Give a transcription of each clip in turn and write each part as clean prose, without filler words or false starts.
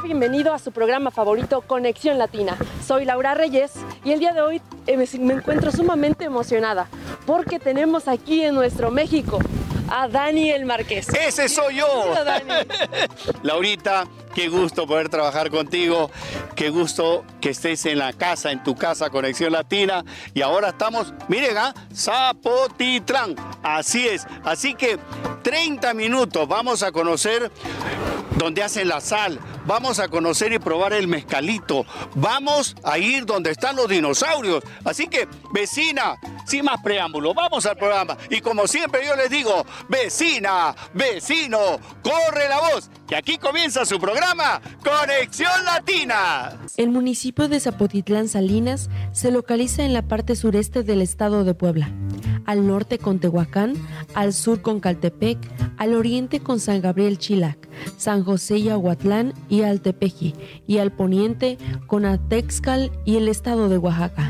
bienvenido a su programa favorito, Conexión Latina. Soy Laura Reyes y el día de hoy me encuentro sumamente emocionada porque tenemos aquí en nuestro México a Daniel Márquez. ¡Ese soy yo! Hola, Dani. Laurita, qué gusto poder trabajar contigo, qué gusto que estés en la casa, en tu casa, Conexión Latina. Y ahora estamos, miren, Zapotitlán. Así es, así que 30 minutos vamos a conocer donde hacen la sal, vamos a conocer y probar el mezcalito, vamos a ir donde están los dinosaurios. Así que, vecina, sin más preámbulo, vamos al programa. Y como siempre yo les digo, vecina, vecino, corre la voz, que aquí comienza su programa, Conexión Latina. El municipio de Zapotitlán Salinas se localiza en la parte sureste del estado de Puebla, al norte con Tehuacán, al sur con Caltepec, al oriente con San Gabriel Chilac, San José y Aguatlán y Altepeji, y al poniente con Atexcal y el estado de Oaxaca.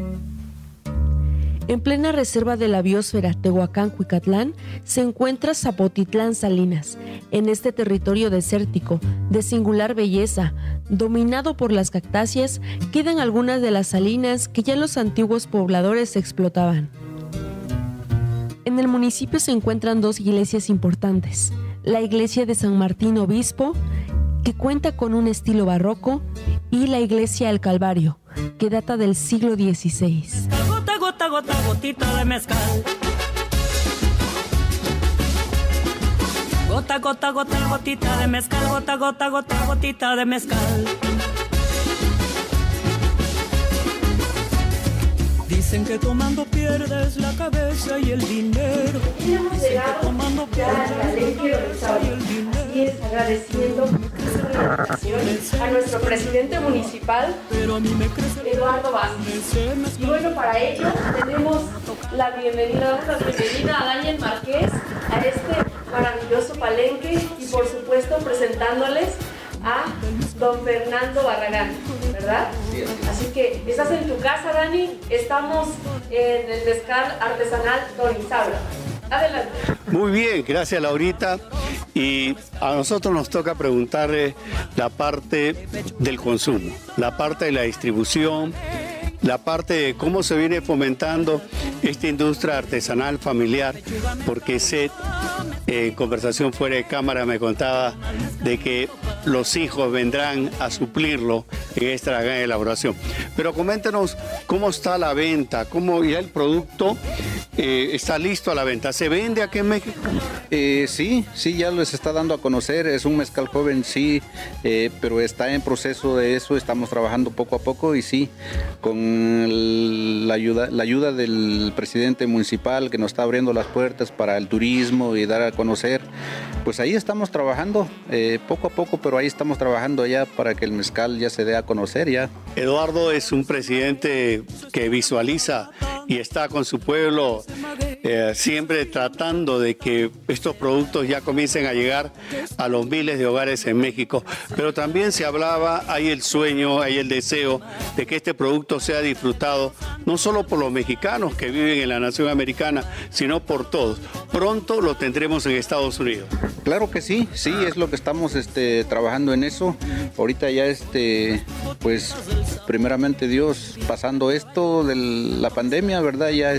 En plena reserva de la biosfera Tehuacán-Cuicatlán se encuentra Zapotitlán Salinas. En este territorio desértico, de singular belleza, dominado por las cactáceas, quedan algunas de las salinas que ya los antiguos pobladores explotaban. En el municipio se encuentran dos iglesias importantes: la iglesia de San Martín Obispo, que cuenta con un estilo barroco, y la iglesia del Calvario, que data del siglo XVI. Gota, gota, gota, gotita de mezcal. Gota, gota, gota, gotita de mezcal. Gota, gota, gota, gotita de mezcal. Dicen que tomando pierdes la cabeza y el dinero. Hemos llegado ya al Colegio y el dinero. Y es agradeciendo a nuestro presidente municipal, Eduardo Vázquez. Y bueno, para ello tenemos la bienvenida a Daniel Márquez a este maravilloso palenque y por supuesto presentándoles a don Fernando Barragán, ¿verdad? Sí. Así que estás en tu casa, Dani. Estamos en el mezcal artesanal Don Isaura. Adelante. Muy bien, gracias Laurita. Y a nosotros nos toca preguntarle la parte del consumo, la parte de la distribución, la parte de cómo se viene fomentando esta industria artesanal familiar, porque Seth, en conversación fuera de cámara, me contaba de que los hijos vendrán a suplirlo en esta gran elaboración. Pero coméntenos cómo está la venta, cómo ya el producto está listo a la venta. ¿Se vende aquí en México? Sí, ya les está dando a conocer. Es un mezcal joven, sí, pero está en proceso de eso. Estamos trabajando poco a poco y sí, con la ayuda del presidente municipal que nos está abriendo las puertas para el turismo y dar a conocer. Pues ahí estamos trabajando poco a poco, pero ahí estamos trabajando ya para que el mezcal ya se dé a conocer ya. Eduardo es un presidente que visualiza y está con su pueblo siempre tratando de que estos productos ya comiencen a llegar a los miles de hogares en México. Pero también se hablaba, hay el sueño, hay el deseo de que este producto sea disfrutado no solo por los mexicanos que viven en la nación americana, sino por todos. Pronto lo tendremos en Estados Unidos. Claro que sí, es lo que estamos trabajando en eso. Ahorita ya pues primeramente Dios, pasando esto de la pandemia, ¿verdad? Ya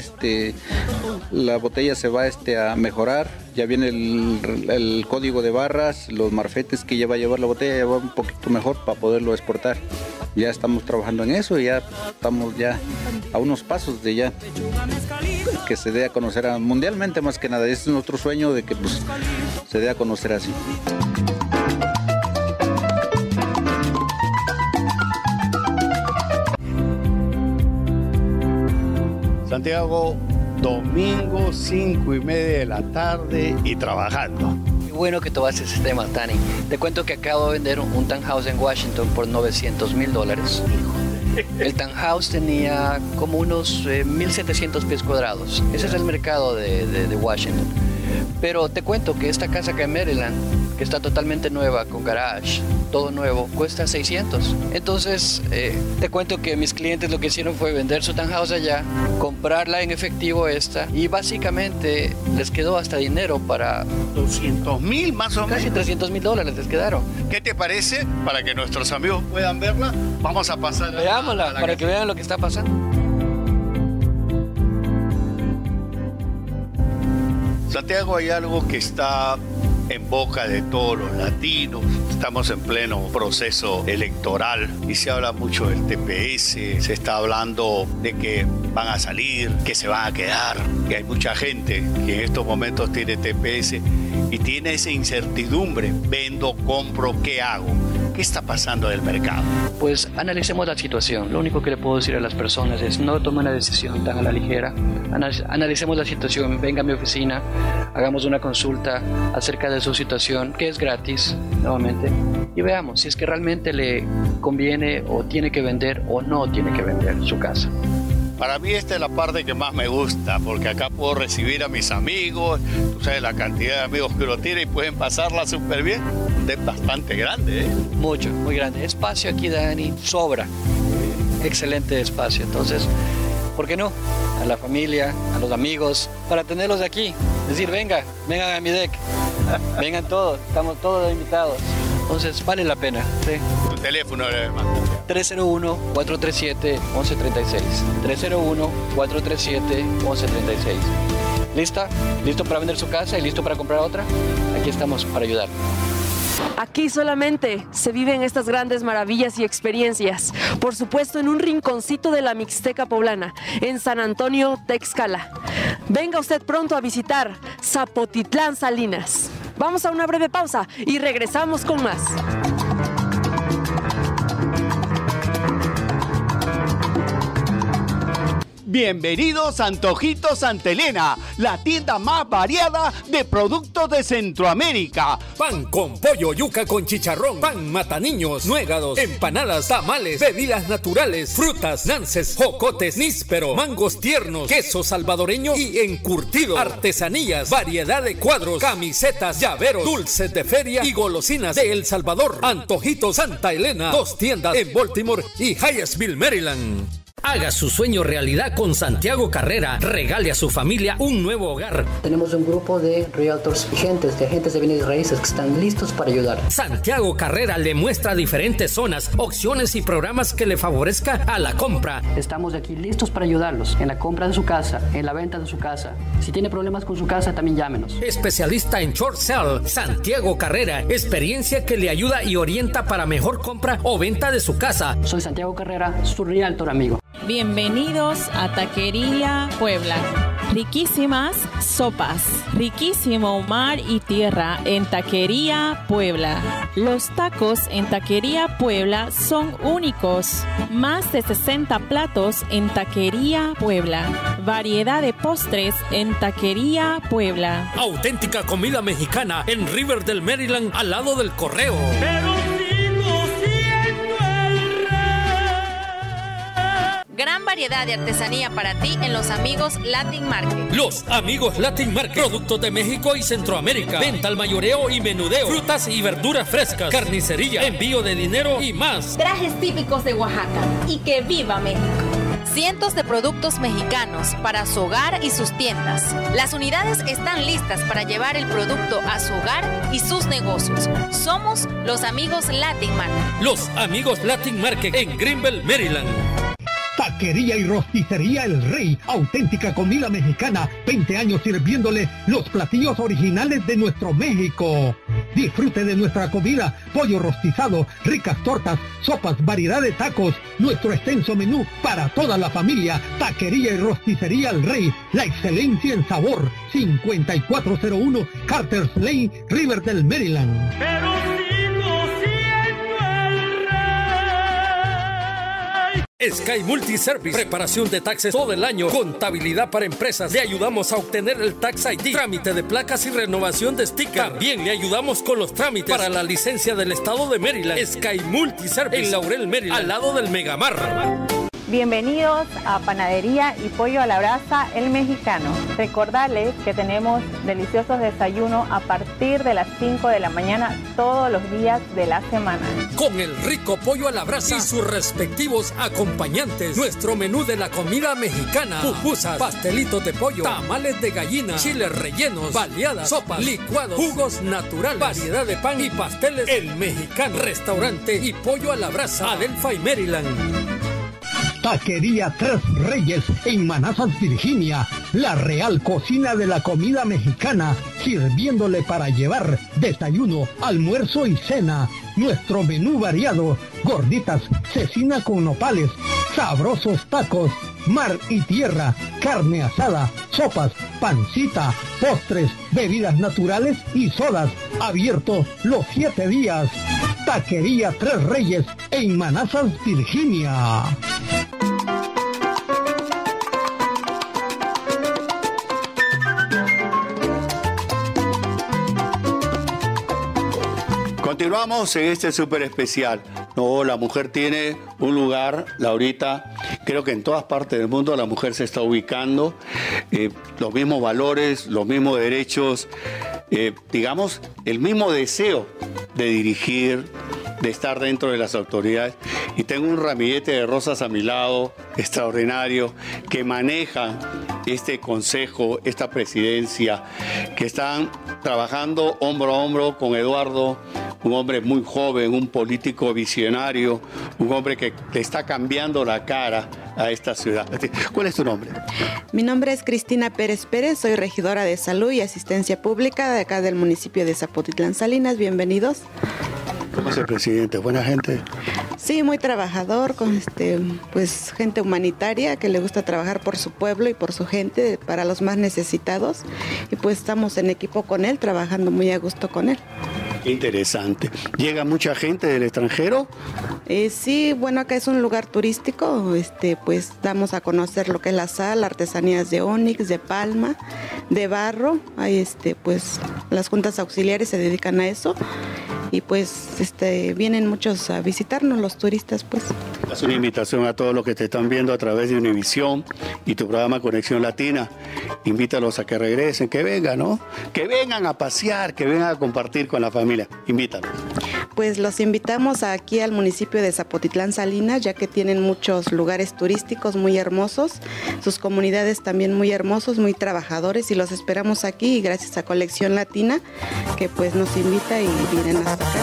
la botella se va a mejorar. Ya viene el código de barras, los marfetes que ya va a llevar la botella, ya va un poquito mejor para poderlo exportar. Ya estamos trabajando en eso y ya estamos ya a unos pasos de ya que se dé a conocer mundialmente, más que nada. Ese es nuestro sueño, de que pues se dé a conocer así. Santiago, domingo 5:30 de la tarde y trabajando. Qué bueno que tomaste ese tema, Tani. Te cuento que acabo de vender un townhouse en Washington por $900,000. El townhouse tenía como unos 1,700 pies cuadrados. Ese es el mercado de Washington. Pero te cuento que esta casa acá en Maryland, que está totalmente nueva, con garage, todo nuevo, cuesta 600. Entonces, te cuento que mis clientes lo que hicieron fue vender su townhouse allá, comprarla en efectivo y básicamente les quedó hasta dinero para... 200.000 más o menos. Casi $300.000 les quedaron. ¿Qué te parece? Para que nuestros amigos puedan verla, vamos a pasar. Veámosla, para que vean lo que está pasando. Santiago, hay algo que está en boca de todos los latinos. Estamos en pleno proceso electoral y se habla mucho del TPS, se está hablando de que van a salir, que se van a quedar, que hay mucha gente que en estos momentos tiene TPS y tiene esa incertidumbre, vendo, compro, ¿qué hago? ¿Qué está pasando en el mercado? Pues analicemos la situación. Lo único que le puedo decir a las personas es no tomen una decisión tan a la ligera. Analicemos la situación, venga a mi oficina, hagamos una consulta acerca de su situación, que es gratis, nuevamente, y veamos si es que realmente le conviene o tiene que vender o no tiene que vender su casa. Para mí esta es la parte que más me gusta, porque acá puedo recibir a mis amigos, tú sabes la cantidad de amigos que uno tiene y pueden pasarla súper bien. Es bastante grande, ¿eh? Mucho, muy grande. Espacio aquí, Dani, sobra. Excelente espacio, entonces, ¿por qué no? A la familia, a los amigos, para tenerlos aquí. Es decir, vengan a mi deck, vengan todos, estamos todos invitados. Entonces, vale la pena, ¿sí? Tu teléfono, además. 301-437-1136. 301-437-1136. ¿Lista? ¿Listo para vender su casa y listo para comprar otra? Aquí estamos para ayudar. Aquí solamente se viven estas grandes maravillas y experiencias, por supuesto en un rinconcito de la Mixteca poblana, en San Antonio, Texcala. Venga usted pronto a visitar Zapotitlán Salinas. Vamos a una breve pausa y regresamos con más. Bienvenidos a Antojitos Santa Elena, la tienda más variada de productos de Centroamérica. Pan con pollo, yuca con chicharrón, pan mataniños, nuegados, empanadas, tamales, bebidas naturales, frutas, nances, jocotes, níspero, mangos tiernos, queso salvadoreño y encurtido, artesanías, variedad de cuadros, camisetas, llaveros, dulces de feria y golosinas de El Salvador. Antojitos Santa Elena, 2 tiendas en Baltimore y Hyattsville, Maryland. Haga su sueño realidad con Santiago Carrera. Regale a su familia un nuevo hogar. Tenemos un grupo de realtors vigentes, de agentes de bienes raíces que están listos para ayudar. Santiago Carrera le muestra diferentes zonas, opciones y programas que le favorezca a la compra. Estamos aquí listos para ayudarlos en la compra de su casa, en la venta de su casa. Si tiene problemas con su casa, también llámenos. Especialista en short sale, Santiago Carrera. Experiencia que le ayuda y orienta para mejor compra o venta de su casa. Soy Santiago Carrera, su realtor amigo. Bienvenidos a Taquería Puebla. Riquísimas sopas, riquísimo mar y tierra en Taquería Puebla. Los tacos en Taquería Puebla son únicos. Más de 60 platos en Taquería Puebla. Variedad de postres en Taquería Puebla. Auténtica comida mexicana en Riverdale, Maryland, al lado del correo. Gran variedad de artesanía para ti en Los Amigos Latin Market. Los Amigos Latin Market. Productos de México y Centroamérica. Venta al mayoreo y menudeo. Frutas y verduras frescas. Carnicería. Envío de dinero y más. Trajes típicos de Oaxaca. Y que viva México. Cientos de productos mexicanos para su hogar y sus tiendas. Las unidades están listas para llevar el producto a su hogar y sus negocios. Somos Los Amigos Latin Market. Los Amigos Latin Market en Greenville, Maryland. Taquería y rosticería El Rey, auténtica comida mexicana, 20 años sirviéndole los platillos originales de nuestro México. Disfrute de nuestra comida, pollo rostizado, ricas tortas, sopas, variedad de tacos, nuestro extenso menú para toda la familia. Taquería y rosticería El Rey, la excelencia en sabor, 5401 Carter's Lane, Riverdale, Maryland. Sky Multiservice, preparación de taxes todo el año, contabilidad para empresas, le ayudamos a obtener el Tax ID, trámite de placas y renovación de sticker. También le ayudamos con los trámites para la licencia del estado de Maryland. Sky Multiservice en Laurel, Maryland, al lado del Megamar. Bienvenidos a Panadería y Pollo a la Brasa El Mexicano. Recordarles que tenemos deliciosos desayunos a partir de las 5 de la mañana todos los días de la semana. Con el rico pollo a la brasa y sus respectivos acompañantes. Nuestro menú de la comida mexicana: pupusas, pastelitos de pollo, tamales de gallina, chiles rellenos, baleadas, sopas, licuados, jugos naturales, variedad de pan y pasteles. El Mexicano, restaurante y pollo a la brasa, Adelphi y Maryland. Taquería Tres Reyes en Manassas, Virginia. La real cocina de la comida mexicana, sirviéndole para llevar desayuno, almuerzo y cena. Nuestro menú variado: gorditas, cecina con nopales, sabrosos tacos, mar y tierra, carne asada, sopas, pancita, postres, bebidas naturales y sodas. Abierto los 7 días. Taquería Tres Reyes en Manassas, Virginia. Continuamos en este súper especial. No, la mujer tiene un lugar, Laurita, creo que en todas partes del mundo la mujer se está ubicando, los mismos valores, los mismos derechos, digamos, el mismo deseo de dirigir, de estar dentro de las autoridades. Y tengo un ramillete de rosas a mi lado, extraordinario, que maneja este consejo, esta presidencia, que están trabajando hombro a hombro con Eduardo, un hombre muy joven, un político visionario, un hombre que le está cambiando la cara a esta ciudad. ¿Cuál es tu nombre? Mi nombre es Cristina Pérez Pérez, soy regidora de Salud y Asistencia Pública de acá del municipio de Zapotitlán Salinas. Bienvenidos. ¿Cómo es el presidente? ¿Buena gente? Sí, muy trabajador, con pues gente humanitaria que le gusta trabajar por su pueblo y por su gente, para los más necesitados. Y pues estamos en equipo con él, trabajando muy a gusto con él. Interesante. ¿Llega mucha gente del extranjero? Sí, bueno, acá es un lugar turístico, pues damos a conocer lo que es la sal, artesanías de ónix, de palma, de barro. Ahí pues las juntas auxiliares se dedican a eso. Y pues vienen muchos a visitarnos, los turistas, pues. Haz una invitación a todos los que te están viendo a través de Univisión y tu programa Conexión Latina. Invítalos a que regresen, que vengan, ¿no? Que vengan a pasear, que vengan a compartir con la familia. Invítalos. Pues los invitamos aquí al municipio de Zapotitlán Salinas, ya que tienen muchos lugares turísticos muy hermosos, sus comunidades también muy hermosos, muy trabajadores, y los esperamos aquí, y gracias a Conexión Latina, que pues nos invita y vienen hasta acá.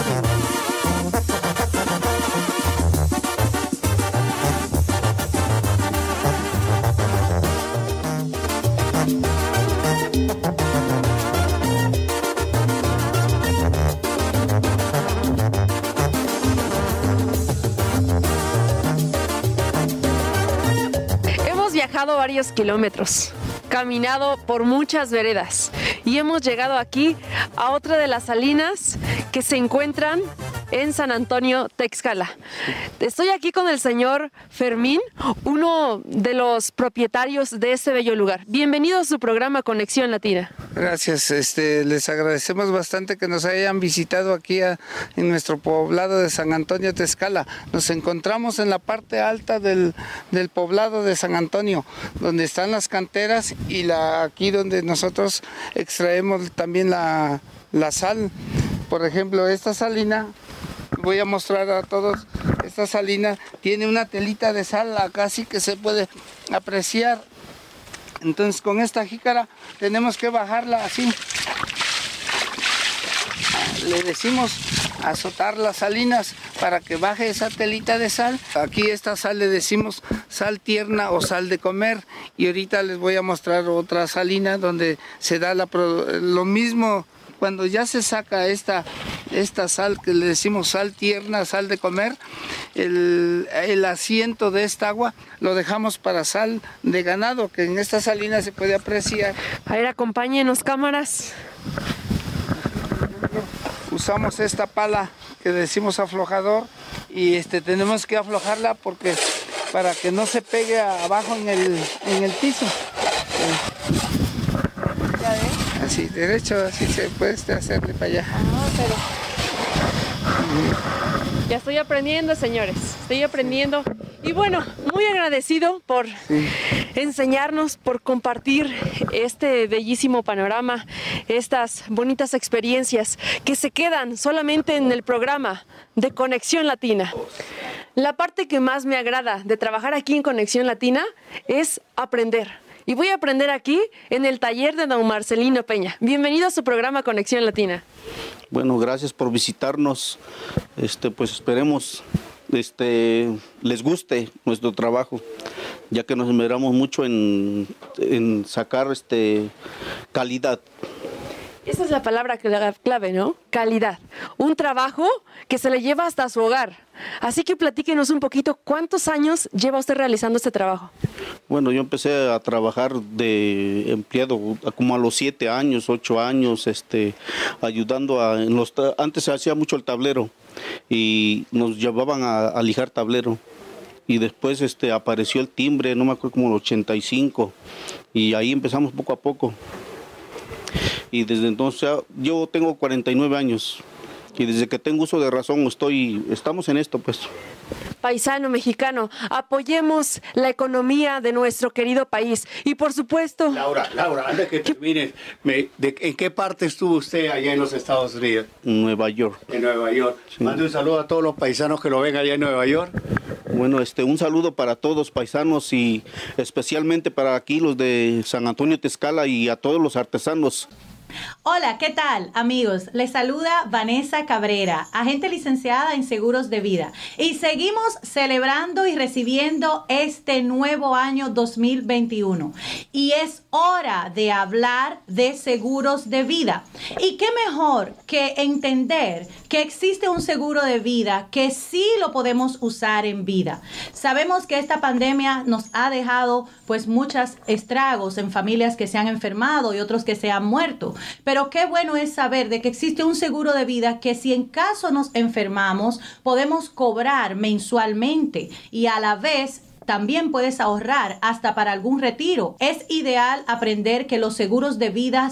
Viajado varios kilómetros, caminado por muchas veredas y hemos llegado aquí a otra de las salinas que se encuentran en San Antonio, Texcala. Estoy aquí con el señor Fermín, uno de los propietarios de este bello lugar. Bienvenido a su programa Conexión Latina. Gracias, les agradecemos bastante que nos hayan visitado aquí en nuestro poblado de San Antonio, Texcala. Nos encontramos en la parte alta del poblado de San Antonio, donde están las canteras y aquí donde nosotros extraemos también la sal. Por ejemplo, esta salina, voy a mostrar a todos, esta salina tiene una telita de sal acá, sí que se puede apreciar. Entonces con esta jícara tenemos que bajarla así. Le decimos azotar las salinas para que baje esa telita de sal. Aquí esta sal le decimos sal tierna o sal de comer, y ahorita les voy a mostrar otra salina donde se da lo mismo. Cuando ya se saca esta sal que le decimos sal tierna, sal de comer, el asiento de esta agua lo dejamos para sal de ganado, que en esta salina se puede apreciar. A ver, acompáñenos, cámaras. Usamos esta pala que decimos aflojador, y tenemos que aflojarla para que no se pegue abajo en el piso. Así, derecho, así se puede hacerle para allá. Ya estoy aprendiendo, señores. Estoy aprendiendo Y bueno, muy agradecido por enseñarnos, por compartir este bellísimo panorama, estas bonitas experiencias que se quedan solamente en el programa de Conexión Latina. La parte que más me agrada de trabajar aquí en Conexión Latina es aprender. Y voy a aprender aquí en el taller de don Marcelino Peña. Bienvenido a su programa Conexión Latina. Bueno, gracias por visitarnos. Pues esperemos les guste nuestro trabajo, ya que nos esmeramos mucho en sacar calidad. Esa es la palabra clave, ¿no? Calidad. Un trabajo que se le lleva hasta su hogar. Así que platíquenos un poquito, ¿cuántos años lleva usted realizando este trabajo? Bueno, yo empecé a trabajar de empleado como a los 7 años, 8 años, ayudando antes se hacía mucho el tablero y nos llevaban a lijar tablero. Y después apareció el timbre, no me acuerdo, como el 85, y ahí empezamos poco a poco. Y desde entonces, yo tengo 49 años y desde que tengo uso de razón estamos en esto, pues. Paisano mexicano, apoyemos la economía de nuestro querido país y por supuesto... Laura, antes que termines, ¿en qué parte estuvo usted allá en los Estados Unidos? En Nueva York. En Nueva York. Sí. Mande un saludo a todos los paisanos que lo ven allá en Nueva York. Bueno, un saludo para todos los paisanos y especialmente para aquí los de San Antonio Tezcala y a todos los artesanos. Hola, ¿qué tal, amigos? Les saluda Vanessa Cabrera, agente licenciada en Seguros de Vida. Y seguimos celebrando y recibiendo este nuevo año 2021. Y es hora de hablar de seguros de vida. Y qué mejor que entender que existe un seguro de vida que sí lo podemos usar en vida. Sabemos que esta pandemia nos ha dejado pues muchos estragos en familias que se han enfermado y otros que se han muerto. Pero qué bueno es saber de que existe un seguro de vida que si en caso nos enfermamos podemos cobrar mensualmente y a la vez también puedes ahorrar hasta para algún retiro. Es ideal aprender que los seguros de vida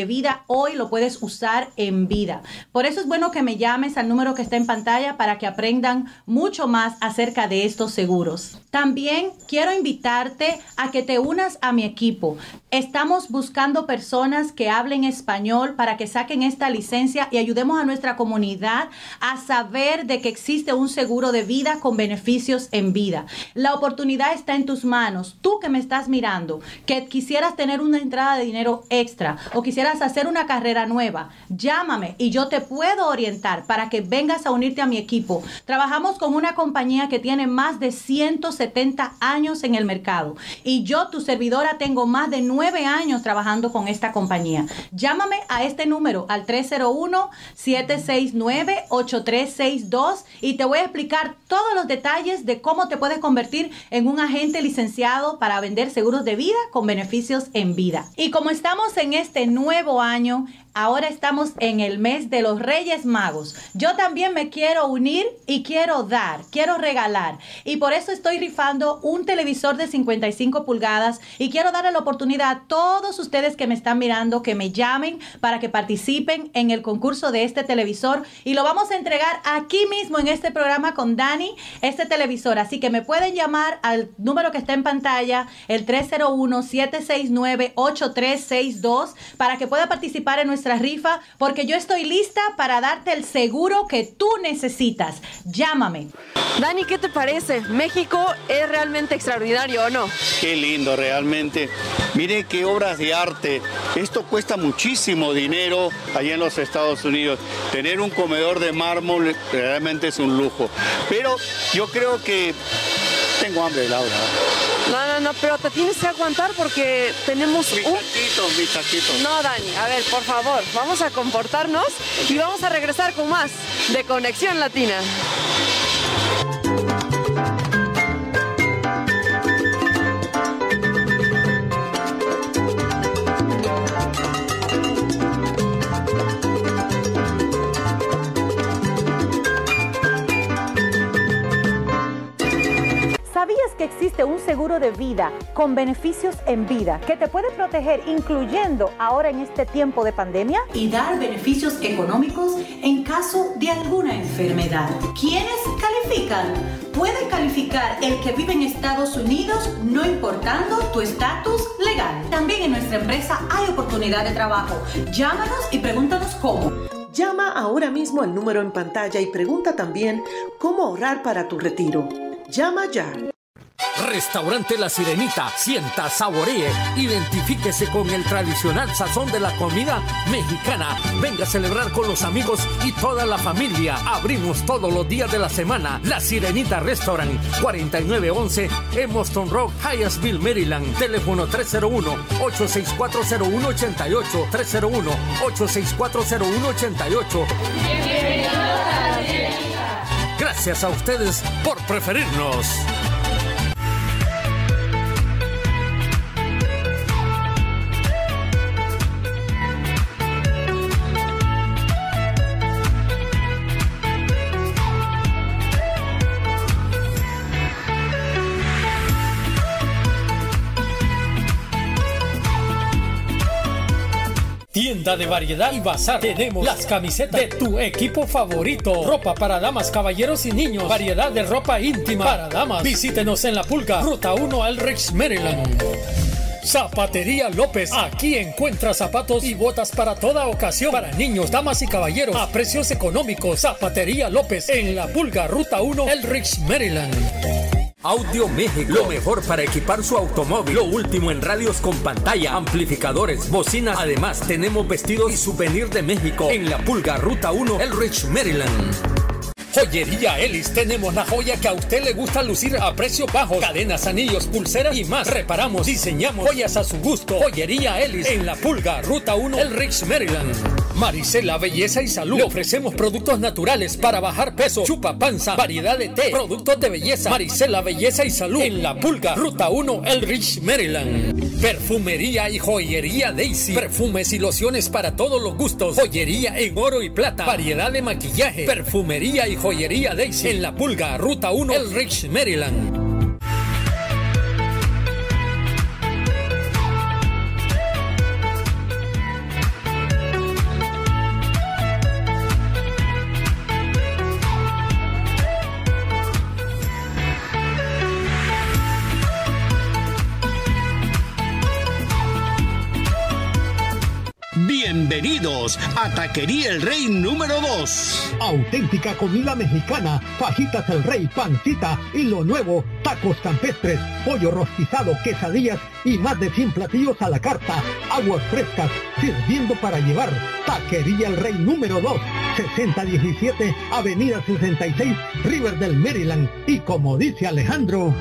hoy lo puedes usar en vida. Por eso es bueno que me llames al número que está en pantalla para que aprendan mucho más acerca de estos seguros. También quiero invitarte a que te unas a mi equipo. Estamos buscando personas que hablen español para que saquen esta licencia y ayudemos a nuestra comunidad a saber de que existe un seguro de vida con beneficios en vida. La oportunidad está en tus manos. Tú que me estás mirando, que quisieras tener una entrada de dinero extra o quisieras hacer una carrera nueva, llámame y yo te puedo orientar para que vengas a unirte a mi equipo. Trabajamos con una compañía que tiene más de 170 años en el mercado y yo, tu servidora, tengo más de 9 años trabajando con esta compañía. Llámame a este número, al 301-769-8362 y te voy a explicar todos los detalles de cómo te puedes convertir en un agente licenciado para vender seguros de vida con beneficios en vida. Y como estamos en este nuevo año, ahora estamos en el mes de los Reyes Magos. Yo también me quiero unir y quiero dar, quiero regalar. Y por eso estoy rifando un televisor de 55 pulgadas y quiero darle la oportunidad a todos ustedes que me están mirando que me llamen para que participen en el concurso de este televisor y lo vamos a entregar aquí mismo en este programa con Dani, este televisor. Así que me pueden llamar al número que está en pantalla, el 301-769-8362 para que pueda participar en nuestra rifa, porque yo estoy lista para darte el seguro que tú necesitas. Llámame. Dani, ¿qué te parece? ¿México es realmente extraordinario o no? Qué lindo, realmente. Mire qué obras de arte. Esto cuesta muchísimo dinero allá en los Estados Unidos. Tener un comedor de mármol realmente es un lujo. Pero yo creo que tengo hambre, Laura. No, pero te tienes que aguantar porque tenemos mis taquitos. No, Dani, a ver, por favor, vamos a comportarnos y vamos a regresar con más de Conexión Latina. ¿Sabías que existe un seguro de vida con beneficios en vida que te puede proteger, incluyendo ahora en este tiempo de pandemia? Y dar beneficios económicos en caso de alguna enfermedad. ¿Quiénes califican? califican. Puede calificar el que vive en Estados Unidos, no importando tu estatus legal. También en nuestra empresa hay oportunidad de trabajo. Llámanos y pregúntanos cómo. Llama ahora mismo al número en pantalla y pregunta también cómo ahorrar para tu retiro. Llama ya. Restaurante La Sirenita, sienta, saboree, identifíquese con el tradicional sazón de la comida mexicana. Venga a celebrar con los amigos y toda la familia. Abrimos todos los días de la semana. La Sirenita Restaurant, 4911 Evanston Road, Hyattsville, Maryland. Teléfono 301-8640188, 301-8640188. Gracias a ustedes por preferirnos. Tienda de variedad y bazar. Tenemos las camisetas de tu equipo favorito. Ropa para damas, caballeros y niños. Variedad de ropa íntima para damas. Visítenos en La Pulga, Ruta 1, Elrich, Maryland. Zapatería López. Aquí encuentra zapatos y botas para toda ocasión. Para niños, damas y caballeros. A precios económicos. Zapatería López en La Pulga, Ruta 1, Elrich, Maryland. Audio México, lo mejor para equipar su automóvil. Lo último en radios con pantalla, amplificadores, bocinas. Además, tenemos vestidos y souvenir de México en La Pulga, Ruta 1, Elrich, Maryland. Joyería Ellis, tenemos la joya que a usted le gusta lucir a precios bajos. Cadenas, anillos, pulseras y más. Reparamos, diseñamos joyas a su gusto. Joyería Ellis en La Pulga, Ruta 1, Elrich, Maryland. Maricela, belleza y salud. Le ofrecemos productos naturales para bajar peso, chupa panza, variedad de té, productos de belleza. Maricela, belleza y salud en La Pulga, Ruta 1, Elrich, Maryland. Perfumería y joyería Daisy. Perfumes y lociones para todos los gustos. Joyería en oro y plata. Variedad de maquillaje. Perfumería y joyería Daisy en La Pulga, Ruta 1, Elrich, Maryland. Bienvenidos a Taquería El Rey número 2. Auténtica comida mexicana, fajitas El Rey, pancita y lo nuevo, tacos campestres, pollo rostizado, quesadillas y más de 100 platillos a la carta, aguas frescas, sirviendo para llevar. Taquería El Rey número 2, 6017 Avenida 66, Riverdale, Maryland. Y como dice Alejandro...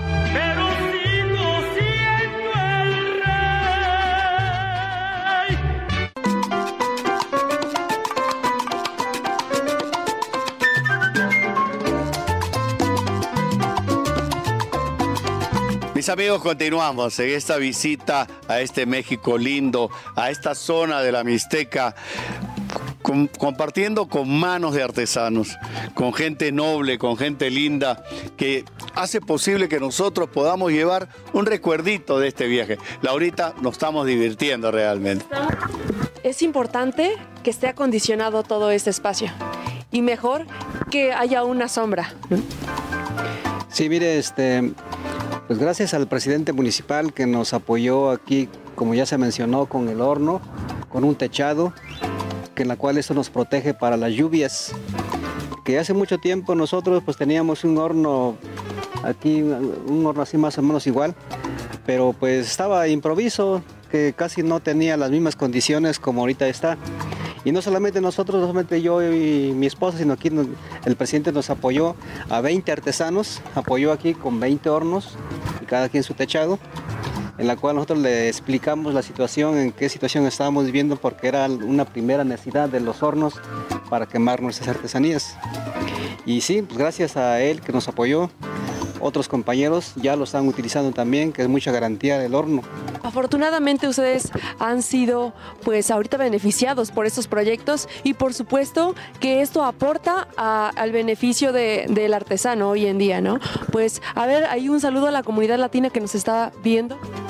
Mis amigos, continuamos en esta visita a este México lindo, a esta zona de la Mixteca, compartiendo con manos de artesanos, con gente noble, con gente linda, que hace posible que nosotros podamos llevar un recuerdito de este viaje. Laurita, nos estamos divirtiendo realmente. Es importante que esté acondicionado todo este espacio y mejor que haya una sombra. Sí, mire, pues gracias al presidente municipal que nos apoyó aquí, como ya se mencionó, con el horno, con un techado, que en la cual eso nos protege para las lluvias. Que hace mucho tiempo nosotros pues teníamos un horno aquí, un horno así más o menos igual, pero pues estaba improviso, que casi no tenía las mismas condiciones como ahorita está. Y no solamente nosotros, no solamente yo y mi esposa, sino aquí el presidente nos apoyó a 20 artesanos, apoyó aquí con 20 hornos, y cada quien su techado, en la cual nosotros le explicamos la situación, en qué situación estábamos viviendo, porque era una primera necesidad de los hornos para quemar nuestras artesanías. Y sí, pues gracias a él que nos apoyó, otros compañeros ya lo están utilizando también, que es mucha garantía del horno. Afortunadamente ustedes han sido pues ahorita beneficiados por estos proyectos y por supuesto que esto aporta al beneficio del artesano hoy en día, ¿no? Pues a ver, hay un saludo a la comunidad latina que nos está viendo.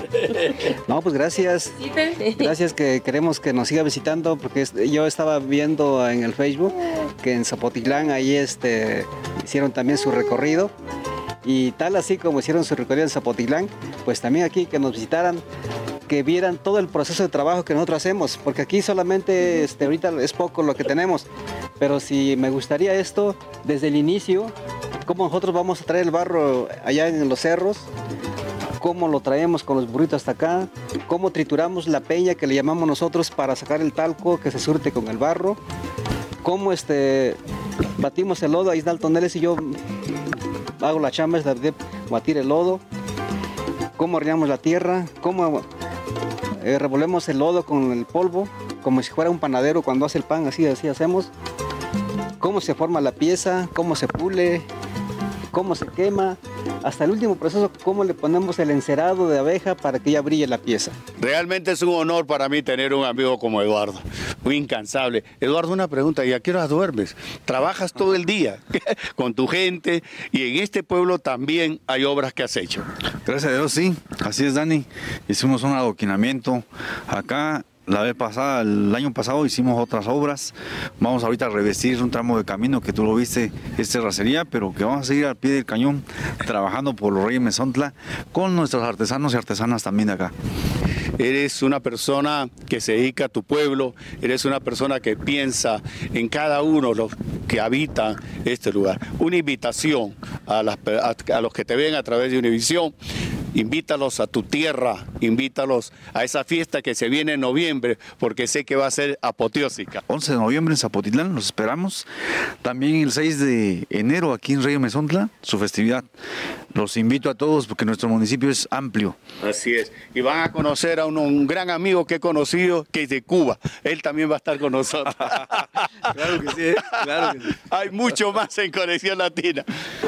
No, pues gracias. Gracias, que queremos que nos siga visitando, porque yo estaba viendo en el Facebook que en Zapotitlán ahí hicieron también su recorrido. Y tal así como hicieron su recorrido en Zapotitlán, pues también aquí que nos visitaran, que vieran todo el proceso de trabajo que nosotros hacemos, porque aquí solamente ahorita es poco lo que tenemos, pero si me gustaría esto desde el inicio, cómo nosotros vamos a traer el barro allá en los cerros, cómo lo traemos con los burritos hasta acá, cómo trituramos la peña que le llamamos nosotros para sacar el talco que se surte con el barro, cómo batimos el lodo, ahí está el tonel y yo hago la chamba de batir el lodo, cómo horneamos la tierra, cómo revolvemos el lodo con el polvo, como si fuera un panadero cuando hace el pan, así hacemos, cómo se forma la pieza, cómo se pule, cómo se quema, hasta el último proceso, cómo le ponemos el encerado de abeja para que ya brille la pieza. Realmente es un honor para mí tener un amigo como Eduardo, muy incansable. Eduardo, una pregunta, ¿y a qué horas duermes? ¿Trabajas todo el día con tu gente? Y en este pueblo también hay obras que has hecho. Gracias a Dios, sí, así es, Dani. Hicimos un adoquinamiento acá. La vez pasada, el año pasado hicimos otras obras. Vamos ahorita a revestir un tramo de camino que tú lo viste, es terracería, pero que vamos a seguir al pie del cañón trabajando por los Reyes Mezontla con nuestros artesanos y artesanas también de acá. Eres una persona que se dedica a tu pueblo, eres una persona que piensa en cada uno de los que habitan este lugar. Una invitación a los que te ven a través de Univisión. Invítalos a tu tierra, invítalos a esa fiesta que se viene en noviembre, porque sé que va a ser apoteósica. 11 de noviembre en Zapotitlán, los esperamos. También el 6 de enero aquí en Reyes Mezontla, su festividad. Los invito a todos porque nuestro municipio es amplio. Así es. Y van a conocer a un gran amigo que he conocido, que es de Cuba. Él también va a estar con nosotros. Claro que sí, claro que sí. Hay mucho más en Conexión Latina.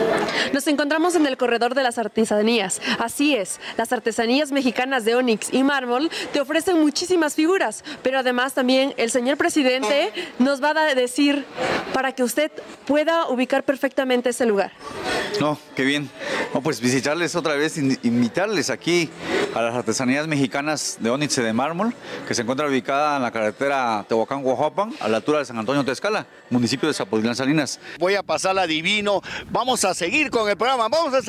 Nos encontramos en el corredor de las artesanías. Así es, las artesanías mexicanas de ónix y mármol te ofrecen muchísimas figuras, pero además también el señor presidente nos va a decir para que usted pueda ubicar perfectamente ese lugar. No, qué bien. No, pues visitarles otra vez, invitarles aquí a las artesanías mexicanas de ónix y de mármol, que se encuentra ubicada en la carretera Tehuacán-Huajuapan, a la altura de San Antonio Tezcala, municipio de Zapotitlán Salinas. Voy a pasarla divino. Vamos a seguir con el programa,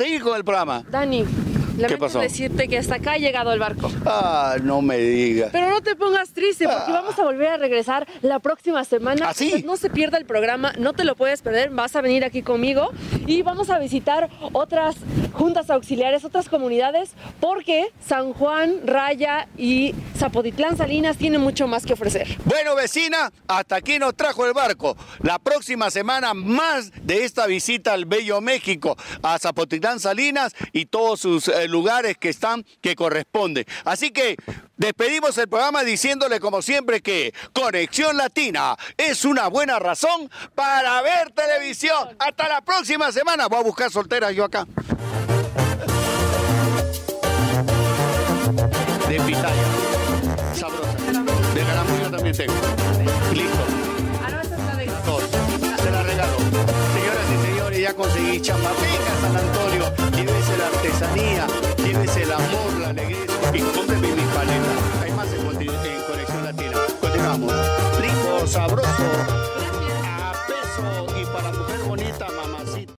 Dani, ¿qué pasó? Decirte que hasta acá ha llegado el barco. Ah, no me digas. Pero no te pongas triste porque vamos a volver a regresar la próxima semana. ¿Ah, sí? Pues no se pierda el programa, no te lo puedes perder. Vas a venir aquí conmigo y vamos a visitar otras juntas auxiliares, otras comunidades, porque San Juan, Raya y Zapotitlán Salinas tienen mucho más que ofrecer. Bueno, vecina, hasta aquí nos trajo el barco. La próxima semana más de esta visita al Bello México, a Zapotitlán Salinas y todos sus lugares que corresponden. Así que despedimos el programa diciéndole como siempre que Conexión Latina es una buena razón para ver televisión. Hasta la próxima semana. Voy a buscar solteras yo acá. De pitaya. Sabrosa. De garamullo también tengo. Listo. Se la regalo. Señoras y señores, ya conseguí chamba. Venga, San Antonio, llévese la artesanía, llévese el amor, la alegría y cómpreme mi paleta. Hay más en Conexión Latina. Continuamos. Rico, sabroso.